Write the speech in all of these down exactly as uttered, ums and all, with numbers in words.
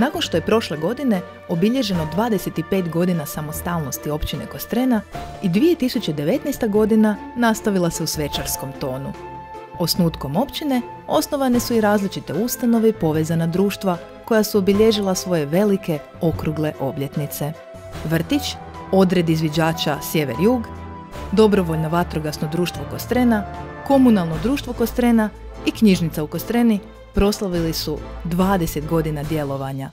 Nakon što je prošle godine obilježeno dvadeset pet godina samostalnosti općine Kostrena i dvije tisuće devetnaesta. godina nastavila se u svečarskom tonu. Osnutkom općine osnovane su i različite ustanove i povezana društva koja su obilježila svoje velike, okrugle obljetnice. Vrtić, odred izviđača Sjever-Jug, Dobrovoljno vatrogasno društvo Kostrena, Komunalno društvo Kostrena i knjižnica u Kostreni proslavili su dvadeset godina djelovanja.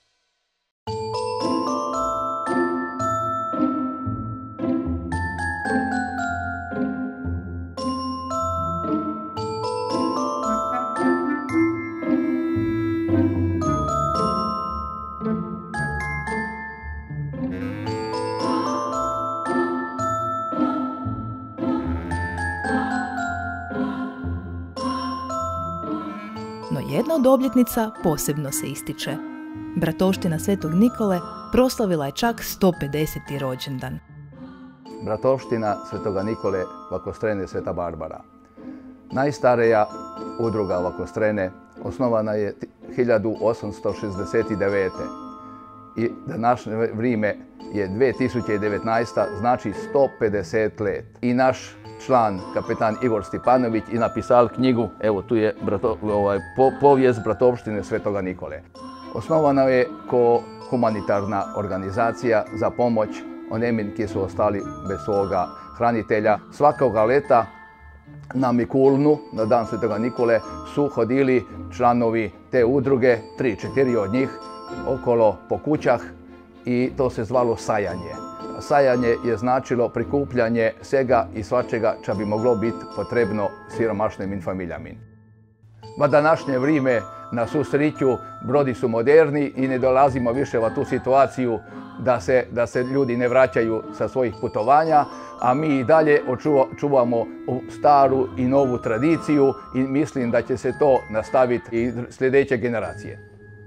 No jedna od obljetnica posebno se ističe. Bratovština Svetog Nikole proslavila je čak sto pedeseti rođendan. Bratovština Svetoga Nikole Vakostrene Sveta Barbara. Najstarija udruga Vakostrene osnovana je hiljadu osamsto šezdeset devete. i današnje vrijeme je dvije tisuće devetnaesta, znači sto pedeset let. I naš član, kapetan Igor Stipanović, i napisal knjigu, evo tu je brato, ovaj, po, povijest Bratovštine Svetoga Nikole. Osnovana je ko humanitarna organizacija za pomoć onima koji su ostali bez svoga hranitelja. Svakoga leta na Mikulnu, na dan Svetoga Nikole, su hodili članovi te udruge, tri, četiri od njih, okolo po kućah, i to se zvalo sajanje. Sajanje je značilo prikupljanje svega i svačega što bi moglo biti potrebno siromašnim familjama. Va današnje vrijeme, na svu sreću, brodi su moderni i ne dolazimo više u tu situaciju da se, da se ljudi ne vraćaju sa svojih putovanja, a mi i dalje čuvamo staru i novu tradiciju i mislim da će se to nastaviti i sljedeće generacije.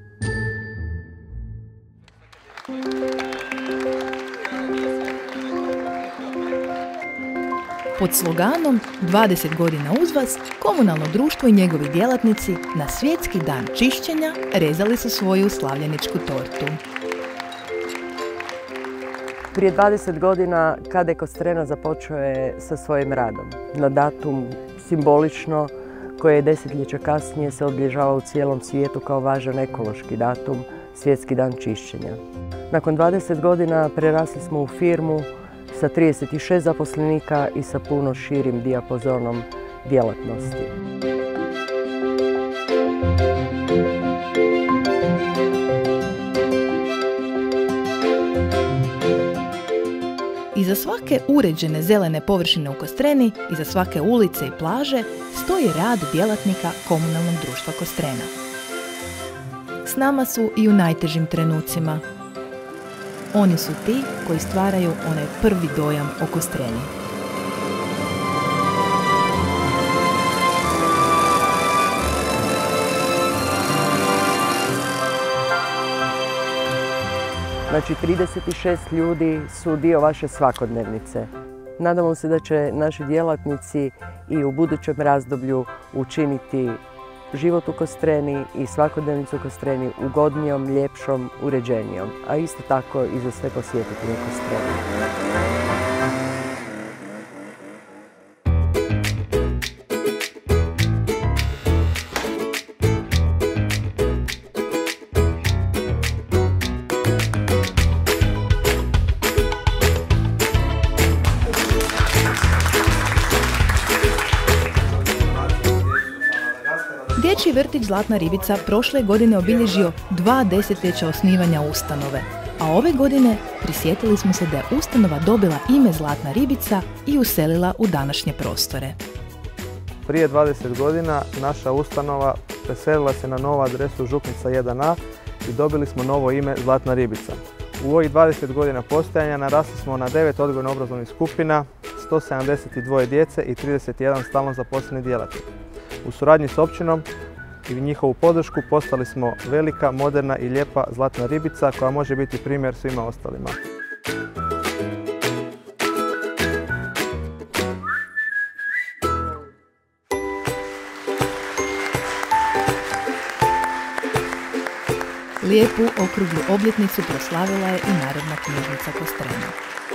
Pod sloganom dvadeset godina uz vas, komunalno društvo i njegovi djelatnici na svjetski dan čišćenja rezali su svoju slavljeničku tortu. Prije dvadeset godina K D Kostrena započeo je sa svojim radom. Na datum simbolično, koje je desetljeća kasnije se obilježava u cijelom svijetu kao važan ekološki datum, svjetski dan čišćenja. Nakon dvadeset godina prerasli smo u firmu sa trideset šest zaposlenika i sa puno širim dijapazonom djelatnosti. Iza svake uređene zelene površine u Kostreni, iza svake ulice i plaže, stoji rad djelatnika komunalnog društva Kostrena. S nama su i u najtežim trenucima. Oni su ti koji stvaraju onaj prvi dojam o Kostreni. Znači, trideset šest ljudi su dio vaše svakodnevnice. Nadamo se da će naši djelatnici i u budućem razdoblju učiniti život u Kostreni i svakodnevnicu u Kostreni ugodnijom, ljepšom, uređenijom, a isto tako i za sve posjetitelje Kostreni. Dječji vrtić Zlatna ribica prošle godine obilježio dva desetljeća osnivanja ustanove, a ove godine prisjetili smo se da je ustanova dobila ime Zlatna ribica i uselila u današnje prostore. Prije dvadeset godina naša ustanova preselila se na novu adresu Župnica jedan a i dobili smo novo ime Zlatna ribica. U ovih dvadeset godina postojanja narasli smo na devet odgojno-obrazovnih skupina, sto sedamdeset dva djece i trideset jedan stalno zaposleni djelatnik. U suradnji s općinom i njihovu podršku postali smo velika, moderna i lijepa Zlatna ribica koja može biti primjer svima ostalima. Lijepu okruglu obljetnicu proslavila je i Narodna knjižnica Kostrena.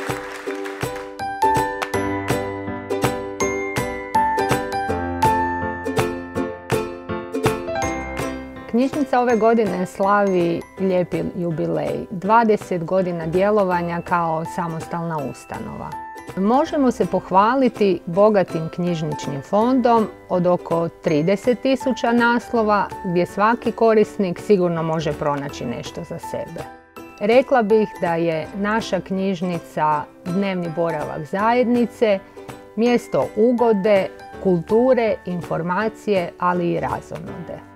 Knjižnica ove godine slavi lijepi jubilej, dvadeset godina djelovanja kao samostalna ustanova. Možemo se pohvaliti bogatim knjižničnim fondom od oko trideset tisuća naslova gdje svaki korisnik sigurno može pronaći nešto za sebe. Rekla bih da je naša knjižnica dnevni boravak zajednice, mjesto ugode, kulture, informacije, ali i razonode.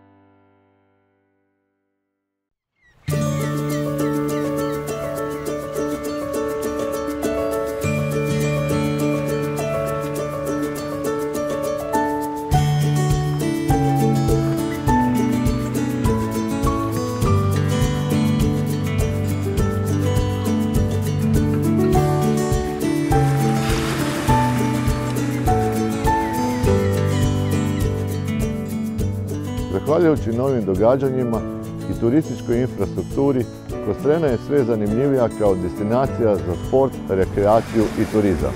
Zahvaljujući novim događanjima i turističkoj infrastrukturi, Kostrena je sve zanimljivija kao destinacija za sport, rekreaciju i turizam.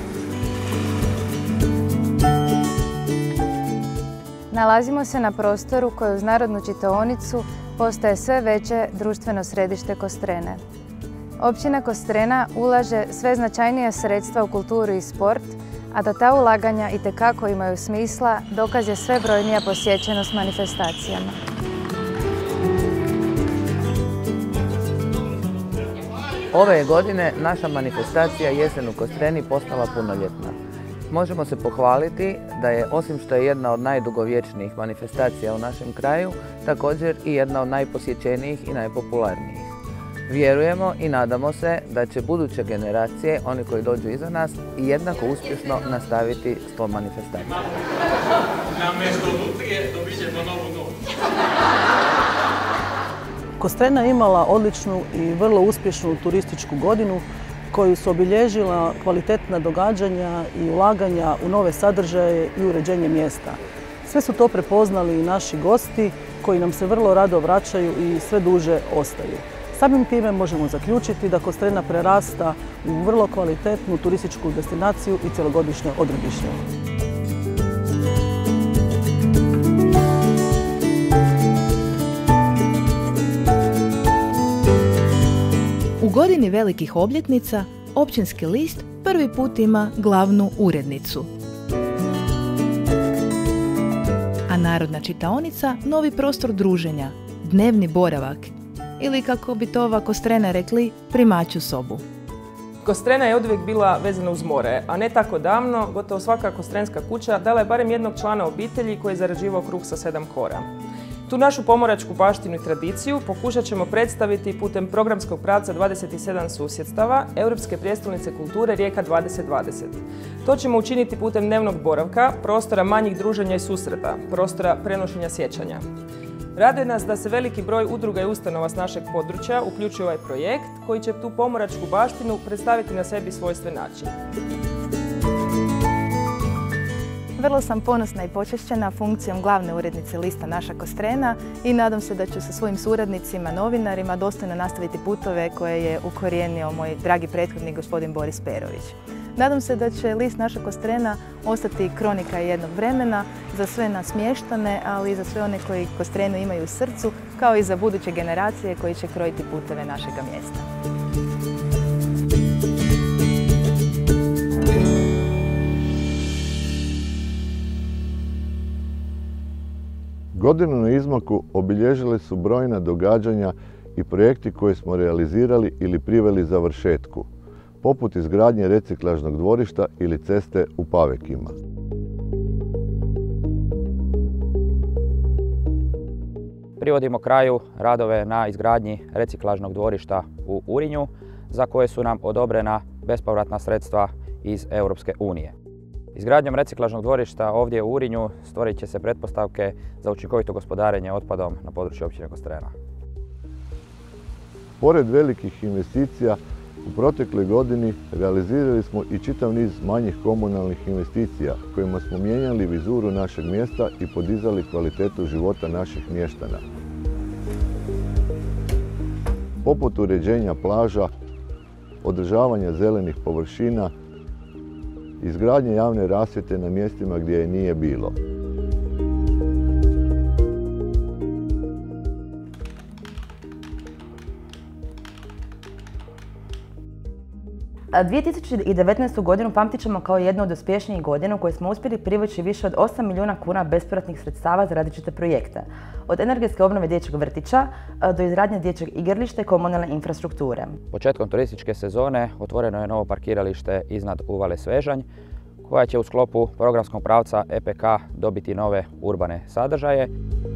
Nalazimo se na prostoru koji uz Narodnu čitaonicu postaje sve veće društveno središte Kostrene. Općina Kostrena ulaže sve značajnija sredstva u kulturu i sport, a da ta ulaganja itekako imaju smisla, dokaz je sve brojnija posjećenost manifestacijama. Ove godine naša manifestacija Jesen u Kostreni postala punoljetna. Možemo se pohvaliti da je, osim što je jedna od najdugovječnijih manifestacija u našem kraju, također i jedna od najposjećenijih i najpopularnijih. Vjerujemo i nadamo se da će buduće generacije, oni koji dođu iza nas, i jednako uspješno nastaviti s tom manifestacijom. Kostrena je imala odličnu i vrlo uspješnu turističku godinu koju su obilježila kvalitetna događanja i ulaganja u nove sadržaje i uređenje mjesta. Sve su to prepoznali i naši gosti koji nam se vrlo rado vraćaju i sve duže ostaju. Samim time možemo zaključiti da Kostrena prerasta u vrlo kvalitetnu turističku destinaciju i cjelogodišnje odredište. U godini velikih obljetnica Općinski list prvi put ima glavnu urednicu. A Narodna čitaonica novi prostor druženja, dnevni boravak, ili kako bi to ova Kostrena rekli, primaću sobu. Kostrena je oduvijek bila vezana uz more, a ne tako davno, gotovo svaka kostrenska kuća dala je barem jednog člana obitelji koji je zarađivao kruh sa sedam kora. Tu našu pomoračku baštinu i tradiciju pokušat ćemo predstaviti putem programskog pravca dvadeset sedam susjedstava Europske prijestolnice kulture Rijeka dvadeset dvadeset. To ćemo učiniti putem dnevnog boravka, prostora manjih druženja i susreta, prostora prenošenja sjećanja. Raduje nas da se veliki broj udruga i ustanova s našeg područja uključuje u ovaj projekt koji će tu pomoračku baštinu predstaviti na sebi svojstven način. Vrlo sam ponosna i počašćena funkcijom glavne urednice lista Naša Kostrena i nadam se da ću sa svojim suradnicima, novinarima, dostojno nastaviti putove koje je ukorijenio moj dragi prethodnik gospodin Boris Perović. Nadam se da će list Naša Kostrena ostati kronika jednog vremena za sve nas mještane, ali i za sve one koji Kostrenu imaju u srcu, kao i za buduće generacije koji će krojiti puteve našega mjesta. Godinu na izmaku obilježili su brojna događanja i projekti koje smo realizirali ili priveli završetku, poput izgradnje reciklažnog dvorišta ili ceste u Pavekima. Privodimo kraju radove na izgradnji reciklažnog dvorišta u Urinju, za koje su nam odobrena bespovratna sredstva iz Europske unije. Izgradnjom reciklažnog dvorišta ovdje u Urinju stvorit će se pretpostavke za učinkovito gospodarenje otpadom na području općine Kostrena. Pored velikih investicija, u protekloj godini realizirali smo i čitav niz manjih komunalnih investicija kojima smo mijenjali vizuru našeg mjesta i podizali kvalitetu života naših mještana. poput uređenja plaža, održavanja zelenih površina, izgradnje javne rasvjete na mjestima gdje je nije bilo. dvije tisuće devetnaestu. godinu pamtit ćemo kao jednu od uspješnijih godina u kojoj smo uspjeli privući više od osam milijuna kuna bespovratnih sredstava za različite projekte. Od energetske obnove dječjeg vrtića do izgradnje dječjeg igrališta i komunalne infrastrukture. Početkom turističke sezone otvoreno je novo parkiralište iznad uvale Svežanj, koja će u sklopu programskog pravca E P K dobiti nove urbane sadržaje.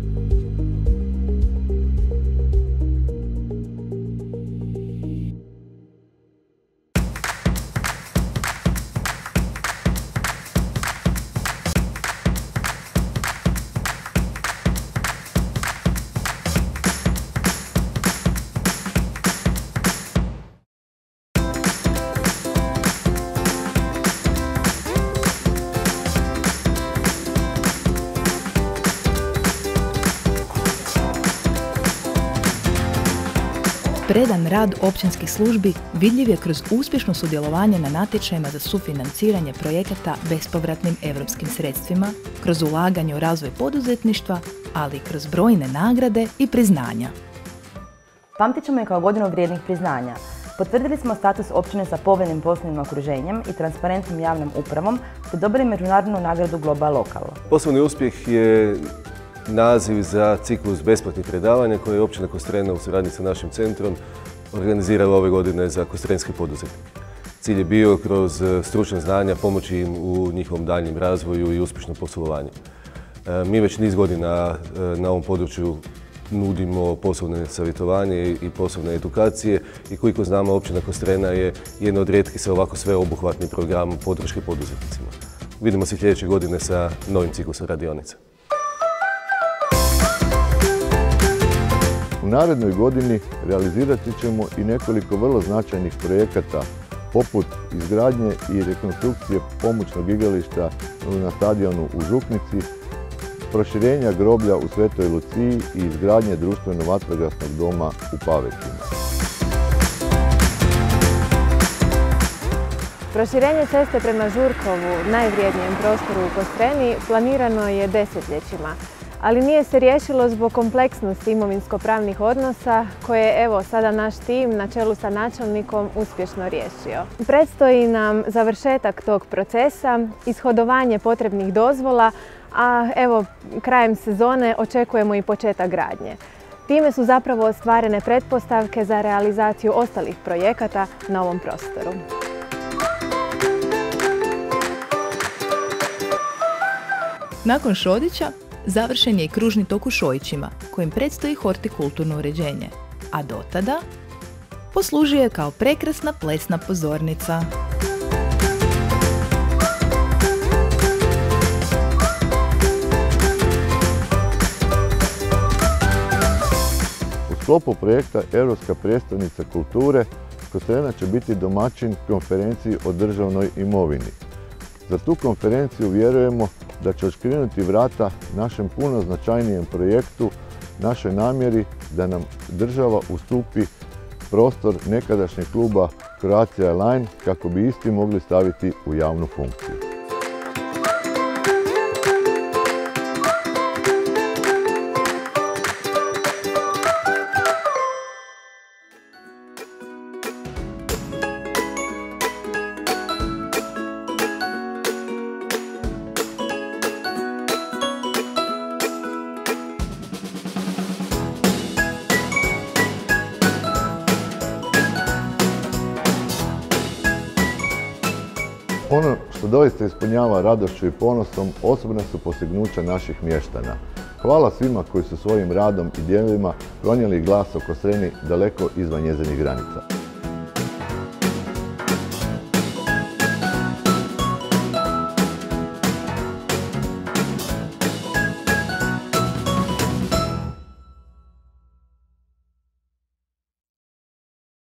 Predan rad općinskih službi vidljiv je kroz uspješno sudjelovanje na natječajima za sufinanciranje projekata bespovratnim europskim sredstvima, kroz ulaganje u razvoj poduzetništva, ali i kroz brojne nagrade i priznanja. Pamtit ćemo je kao godinu vrijednih priznanja. Potvrdili smo status općine sa povoljnim poslovnim okruženjem i transparentnom javnom upravom, te dobili međunarodnu nagradu Global Lokal. Poslovni uspjeh je naziv za ciklus besplatnih predavanja koje je općina Kostrena u suradnji sa našim centrom organizirala ove godine za kostrenske poduzetnike. Cilj je bio kroz stručna znanja pomoći im u njihovom daljnjem razvoju i uspješnom poslovanju. Mi već niz godina na ovom području nudimo poslovne savjetovanje i poslovne edukacije i koliko znamo općina Kostrena je jedna od rijetkih sa ovako sveobuhvatnim programom podrške poduzetnicima. Vidimo se sljedeće godine sa novim ciklusom radionica. U narednoj godini realizirati ćemo i nekoliko vrlo značajnih projekata poput izgradnje i rekonstrukcije pomoćnog igrališta na stadionu u Župnici, proširenja groblja u Svetoj Luciji i izgradnje društveno-vatrogasnog doma u Pavećima. Proširenje ceste prema Žurkovu, najvrijednijem prostoru u Kostreni, planirano je desetljećima, ali nije se riješilo zbog kompleksnosti imovinsko-pravnih odnosa koje je evo sada naš tim na čelu sa načelnikom uspješno riješio. Predstoji nam završetak tog procesa, ishodovanje potrebnih dozvola, a evo krajem sezone očekujemo i početak gradnje. Time su zapravo ostvarene pretpostavke za realizaciju ostalih projekata na ovom prostoru. Nakon Šodića završen je i kružni tok u Šojićima, kojim predstoji hortikulturno uređenje, a do tada poslužio je kao prekrasna plesna pozornica. U sklopu projekta Europska prijestolnica kulture Kostrena će biti domaćin konferenciji o državnoj imovini. Za tu konferenciju vjerujemo da će odškrinuti vrata našem puno značajnijem projektu, našoj namjeri da nam država ustupi prostor nekadašnjeg kluba Croatia Line kako bi isti mogli staviti u javnu funkciju. Ono što doista ispunjava radošću i ponosom osobna su postignuća naših mještana. Hvala svima koji su svojim radom i djelima pronijeli glas o Kostreni daleko izvan njezinih granica.